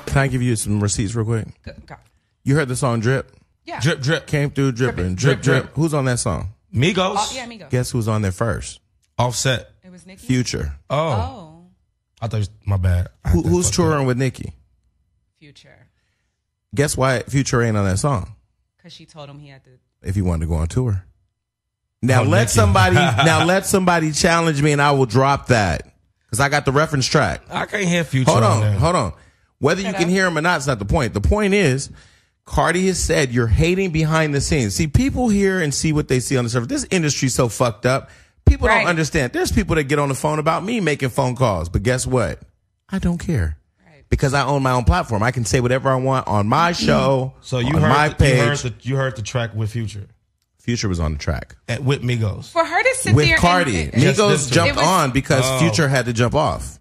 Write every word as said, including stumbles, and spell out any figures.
Can I give you some receipts real quick? Go, go. You heard the song Drip? Yeah. Drip, drip. Came through dripping. Drip, Drip, drip, drip. Who's on that song? Migos. Oh, yeah, Migos. Guess who's on there first? Offset. It was Nicki. Future. Oh. Oh. I thought it was, my bad. I Who, had that who's fucked touring up. with Nicki? Future. Guess why Future ain't on that song? Because she told him he had to. If he wanted to go on tour. Now Oh, let Nicki. somebody now let somebody challenge me and I will drop that. Because I got the reference track. I can't hear Future Hold on, there. hold on. Whether you Shut can up. hear him or not is not the point. The point is, Cardi has said you're hating behind the scenes. See, people hear and see what they see on the surface. This industry's so fucked up. People Right. don't understand. There's people that get on the phone about me making phone calls. But guess what? I don't care. Right. Because I own my own platform. I can say whatever I want on my show, So you on heard, my the, page. you heard the you heard the track with Future Future was on the track. and with Migos. For her to sit With there Cardi. and, Just Migos this two. jumped It was- on because Oh. Future had to jump off.